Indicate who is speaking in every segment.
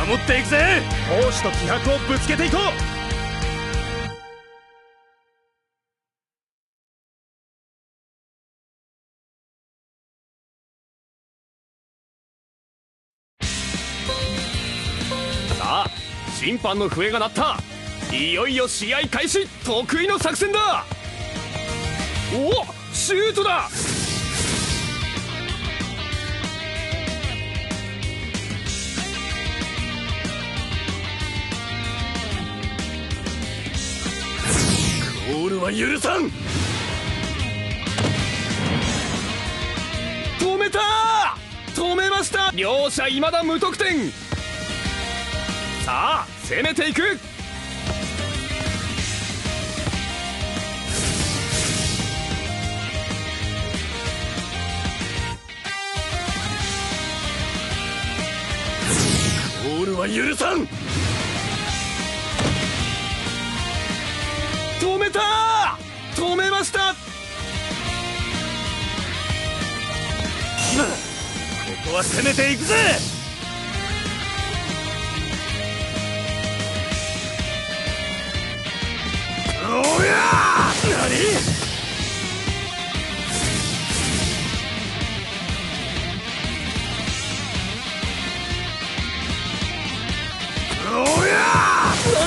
Speaker 1: 守っていくぜ。闘志と気迫をぶつけていこう。さあ、審判の笛が鳴った。いよいよ試合開始。得意の作戦だ。お、シュートだ。ゴールは許さん。止めた。止めました。両者未だ無得点。さあ、攻めていく。ゴールは許さん。止めた。止めました。ここは攻めていくぜ。おや。何。おや。何。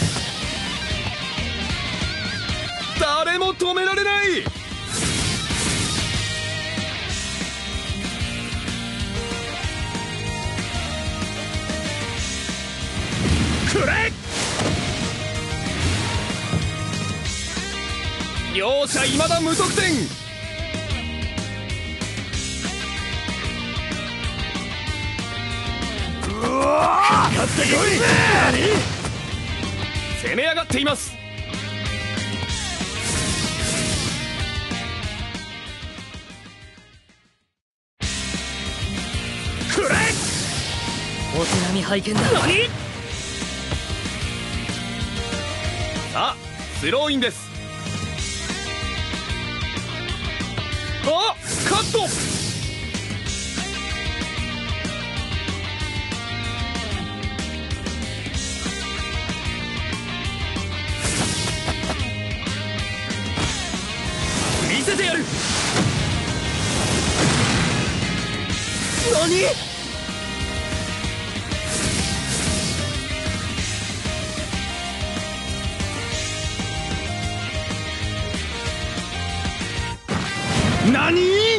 Speaker 1: 誰も止められない。くれ。両者未だ無得点。うわー、かかってこい。攻め上がっています。くれ。
Speaker 2: お手並み拝見だ。
Speaker 1: 何。さあ、スローインです。あ、カット。見せてやる。何。何。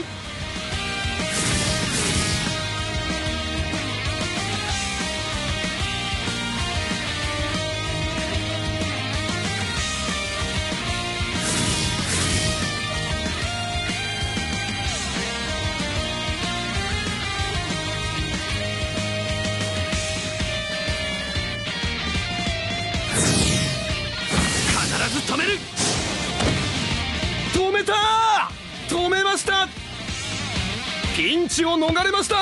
Speaker 1: 必ず止める。止めた。止めました。ピンチを逃れました。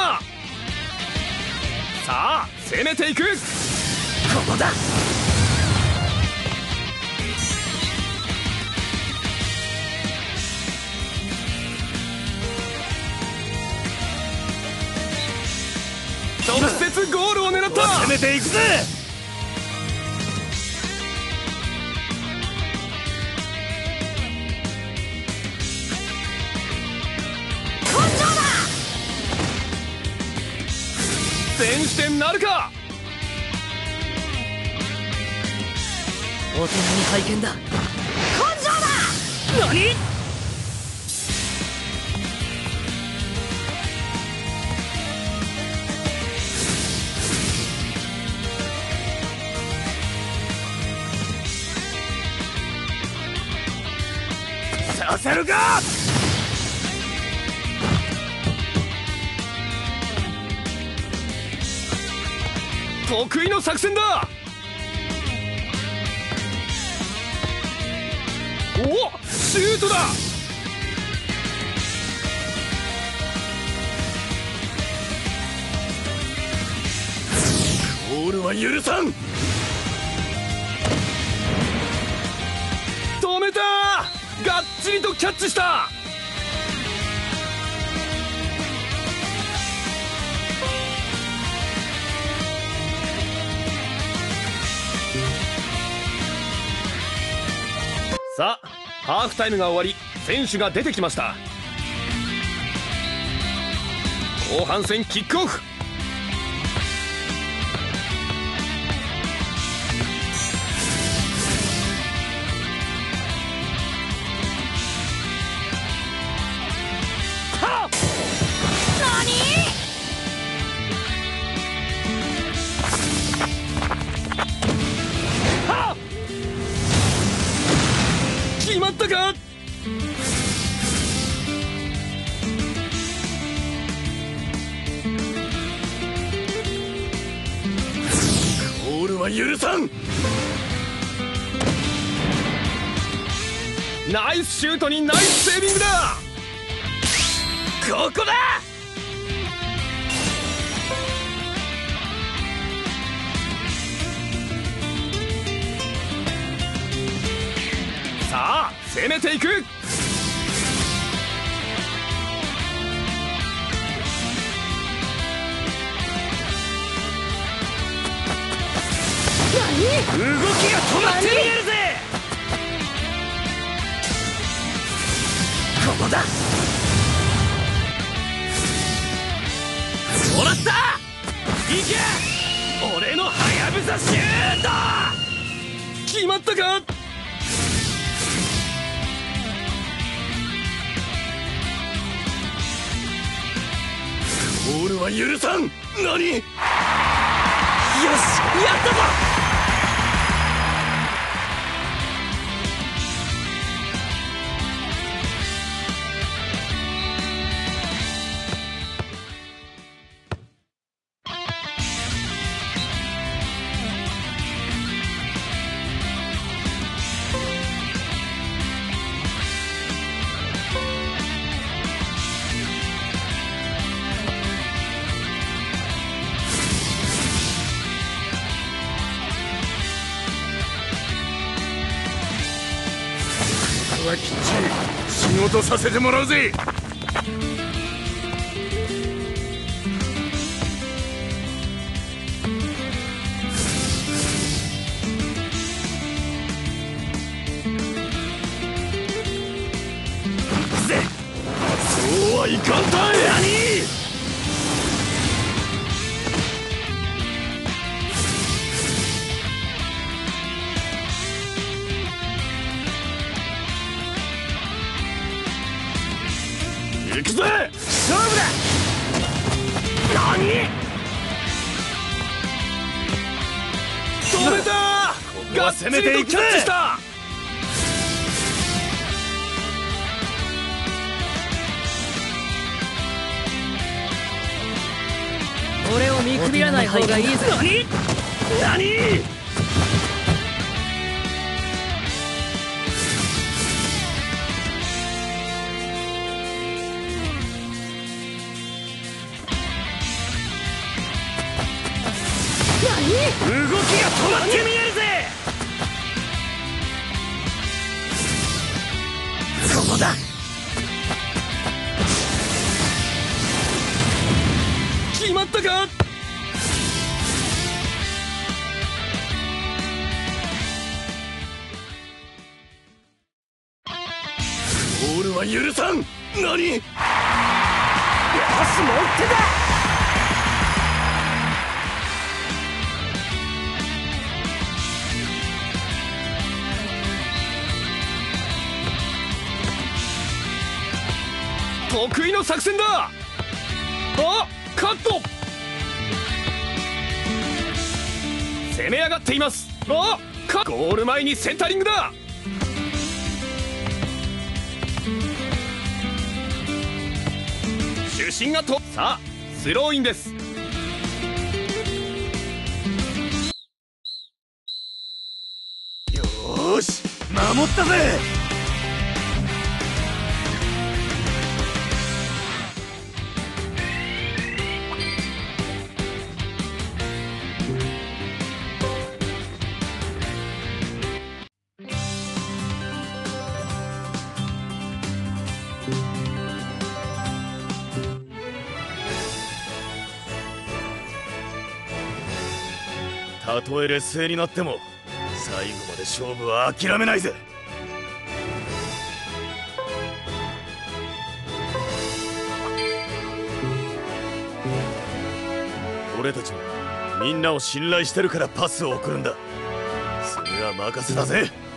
Speaker 1: さあ、攻めていく。ここだ。直接ゴールを狙った。攻めていくぜ。先取点なるか。
Speaker 2: お手並み拝見だ。
Speaker 1: 根性だ。何。させるか。得意の作戦だ。お、シュートだ。ゴールは許さん。止めた。がっちりとキャッチした。 さあ、ハーフタイムが終わり選手が出てきました。後半戦キックオフ。決まったか。ゴールは許さん。ナイスシュートにナイスセービングだ。ここだ。さあ攻めていく。動きが止まって見えるぜ。ここだ。もらった。いけ。俺のハヤブサシュート。決まったか。ゴールは許さん。何。よし、やったぞ。きっちり仕事させてもらうぜ。そうはいかんたい。行くぜ。勝負だ。何。止めた。ここは攻めていくぜ。
Speaker 2: 俺を見くびらない方がいいぜ。
Speaker 1: 何。動きが止まって見えるぜ。ここだ。決まったか。ゴールは許さん。何。よし、もう一手だ。得意の作戦だ。あ、カット。攻め上がっています。あ、ゴール前にセンタリングだ。主審がと。さあスローインです。よーし、守ったぜ。たとえ劣勢になっても最後まで勝負は諦めないぜ。 俺たちもみんなを信頼してるからパスを送るんだ。それは任せたぜ。